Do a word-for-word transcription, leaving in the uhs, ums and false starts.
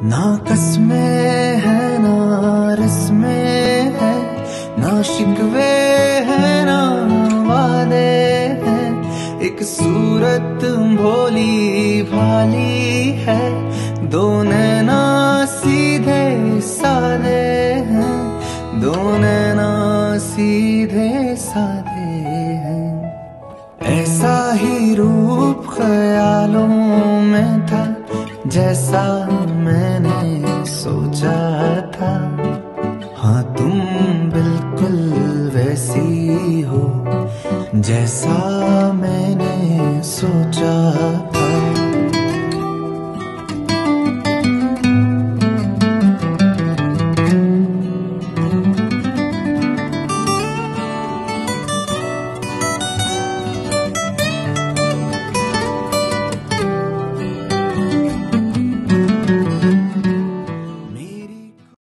ना कसमें है ना रस्में है, ना शिकवे है ना वादे हैं। एक सूरत भोली भाली है, दो नैना सीधे साधे हैं, दो नैना सीधे साधे हैं। ऐसा ही रूप ख्यालों में था जैसा मैंने सोचा था। हाँ तुम बिल्कुल वैसी हो जैसा